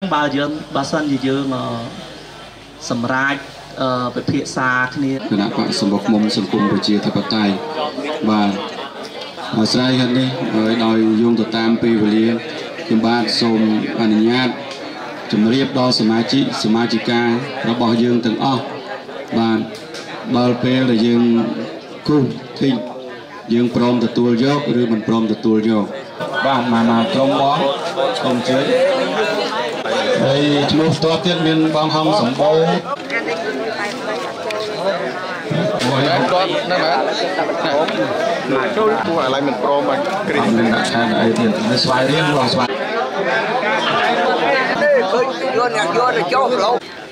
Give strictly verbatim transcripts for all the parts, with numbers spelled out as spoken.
បើយើងបើសិនជាយើងសម្រាប់វិភាសាគ្នាគណៈបកសម្បុកមុំសង្គមប្រជាធិបតេយ្យបាទអាស្រ័យហេតុនេះដោយយោងទៅតាមពេលវេលាខ្ញុំបាទសូមអនុញ្ញាតជម្រាបដល់សមាជិកសមាជិការបស់យើងទាំងអស់បាទដល់ពេលដែលយើងគូទិញយើងព្រមទទួលយកឬមិនព្រមទទួលយកបាទមកមកក្រុមបងសូមអញ្ជើញហើយឈ្មោះផ្ទាល់ទៀតមានបងហងសម្បូរមួយគាត់ណាបាទចូលគួរឥឡូវមិនព្រមមកគ្រីនឹងដាក់ឆានអីទៀតនៅស្វាយរៀងបងស្វាយឃើញយន់អ្នកយន់ចុះលោ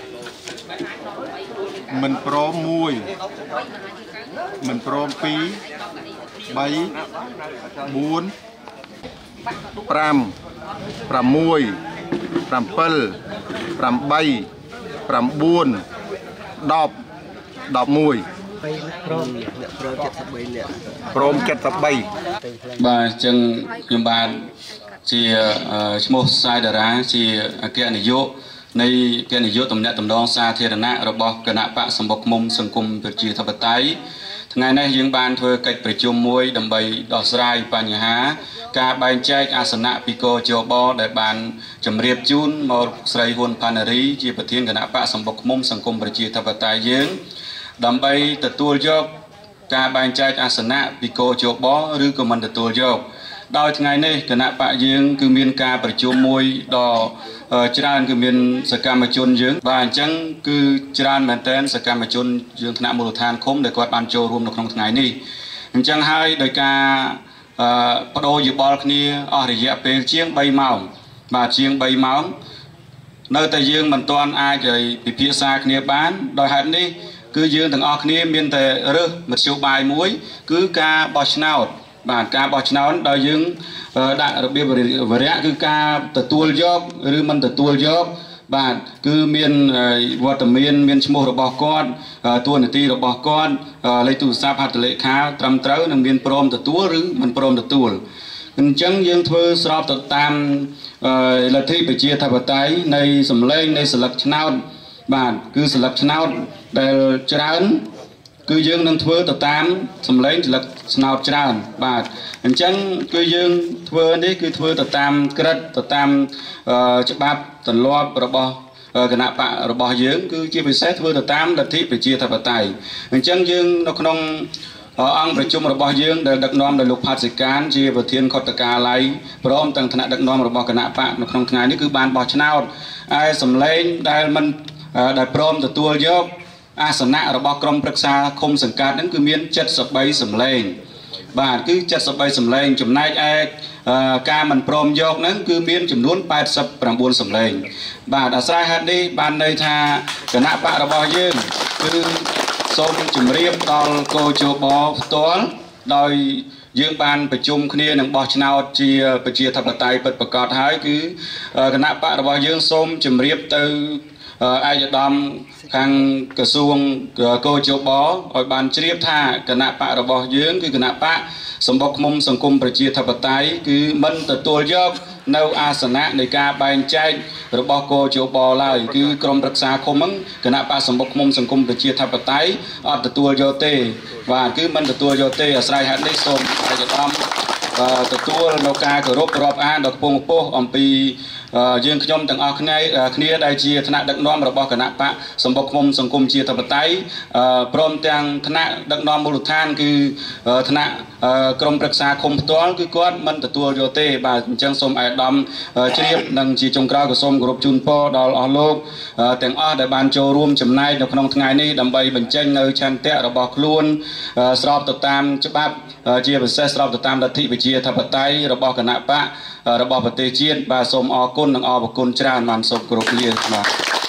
មិនព្រមមួយមិនព្រមពីរបីបួនប្រាំប្រាំមួយប្រាំពិលប្រាំបីប្រាំបួនដប់ដប់មួយព្រមអ្នកព្រមเจ็ดสิบបីអ្នកព្រមเจ็ดสิบបីបាទអញ្ចឹងខ្ញុំបានជាឈ្មោះសាយតារាជាអគ្គនាយកនៃគណៈនាយកតំណាក់តំណងសាធារណៈរបស់គណៈបកសម្បុកមុំសង្គមប្រជាធិបតេយ្យថ្ងៃនេះយើងបានធ្វើកិច្ចប្រជុំមួយដើម្បីដោះស្រាយបញ្ហាការបែងចែកអាសនៈពីកោជបដែលបានជម្រាបជូនមកស្រីហ៊ុនផាណារីជាប្រធានគណៈបកសម្បុកមុំសង្គមប្រជាធិបតេយ្យយើងដើម្បីទទួលយកការបែងចែកអាសនៈពីកោជបឬក៏មិនទទួលយកដោយថ្ងៃនេះគណៈបកយើងគឺមានការប្រជុំមួយដ៏ច្រើនគឺមានសកម្មជនយើងបាទអញ្ចឹងគឺច្រើនមែនទែនសកម្មជនយើងថ្នាក់មូលដ្ឋានឃុំដែលគាត់បានចូលរួមនៅក្នុងថ្ងៃនេះអញ្ចឹងហើយដោយការបដូរយោបល់គ្នាអស់រយៈពេលជាងបីម៉ោងបាទជាងបីម៉ោងនៅតែយើងមិនទាន់អាចពិភាក្សាគ្នាបានដោយហេតុនេះគឺយើងទាំងអស់គ្នាមានតែរើសមធ្យោបាយមួយគឺការបោះឆ្នោតបាទការបោះឆ្នោតដោយយើងដាក់របៀបវរៈគឺការទទួលយកឬមិនទទួលយកបាទគឺមានវត្តមានមានឈ្មោះរបស់គាត់តួនាទីរបស់គាត់លេខទូរស័ព្ទហត្ថលេខាត្រឹមត្រូវនិងមានព្រមទទួលឬមិនព្រមទទួលអញ្ចឹងយើងធ្វើស្របទៅតាមលទ្ធិប្រជាធិបតេយ្យនៃសម្លេងនៃស្លឹកឆ្នោតបាទគឺស្លឹកឆ្នោតដែលច្រើនគឺយើងនឹងធ្វើទៅតាមសម្លេងស្លឹកឆ្នោតច្រើនបាទអញ្ចឹងគឺយើងធ្វើនេះគឺធ្វើទៅតាមក្រិតទៅតាមច្បាប់ទម្លាប់របស់គណៈបករបស់យើងគឺជាពិសេសធ្វើទៅតាមលទ្ធិប្រជាធិបតេយ្យអញ្ចឹងយើងនៅក្នុងអង្គប្រជុំរបស់យើងដែលដឹកនាំដោយលោកផាត់សិកានជាប្រធានខុទ្ទកាល័យព្រមទាំងថ្នាក់ដឹកនាំរបស់គណៈបកនៅក្នុងថ្ងៃនេះគឺបានបោះឆ្នោតហើយសម្លេងដែលមិនដែលព្រមទទួលយកអាសនៈរបស់ក្រុមប្រឹក្សាឃុំសង្កាត់ហ្នឹងគឺមានเจ็ดสิบបីសម្លេងបាទគឺเจ็ดสิบបីសម្លេងចំណែកឯការមិនព្រមយកហ្នឹងគឺមានចំនួនแปดสิบเก้าសម្លេងបាទអាស្រ័យហេតុនេះបានន័យថាគណៈបករបស់យើងគឺសូមជម្រាបដល់កោជបផ្ទាល់ដោយយើងបានប្រជុំគ្នានឹងបោះឆ្នោតជាប្រជាធិបតេយ្យពិតប្រាកដហើយគឺគណៈបករបស់យើងសូមជម្រាបទៅឯកឧត្តមខាងក្រសួងកោជបឲ្យបានជ្រាបថាគណៈបករបស់យើងគឺគណៈបកសម្បុកមុំសង្គមប្រជាធិបតេយ្យគឺមិនទទួលយកនៅអាសនៈនៃការបែងចែករបស់កោជបឡើយគឺក្រុមប្រឹក្សាឃុំហ្នឹងគណៈបកសម្បុកមុំសង្គមប្រជាធិបតេយ្យអត់ទទួលយកទេបាទគឺមិនទទួលយកទេអាស្រ័យហេតុនេះសូមឯកឧត្តមទទួលនៅការគោរពរាប់អានដល់ខ្ពង់ខ្ពស់អំពីយើងខ្ញុំទាំងអស់គ្នាគ្នាដែលជាថ្នាក់ដឹកនាំរបស់គណៈបកសម្បុកមុំសង្គមជាធិបតេយ្យព្រមទាំងថ្នាក់ដឹកនាំមូលដ្ឋានគឺថ្នាក់ក្រុមប្រឹក្សាឃុំផ្ទាល់គឺគាត់មិនទទួលយកទេបាទអញ្ចឹងសូមអាយដាមជ្រាបនិងជាចុងក្រោយក៏សូមគោរពជូនពរដល់អស់លោកទាំងអស់ដែលបានចូលរួមចំណែកនៅក្នុងថ្ងៃនេះដើម្បីបញ្ចេញនៅឆន្ទៈរបស់ខ្លួនស្របទៅតាមច្បាប់ជាពិសេសស្របទៅតាមលទ្ធិប្រជាធិបតេយ្យរបស់គណៈបករបស់ប្រទេសជាតិបាទសូមអរគុណនិងអរគុណច្រើនបានសូមគោរពលាបាទ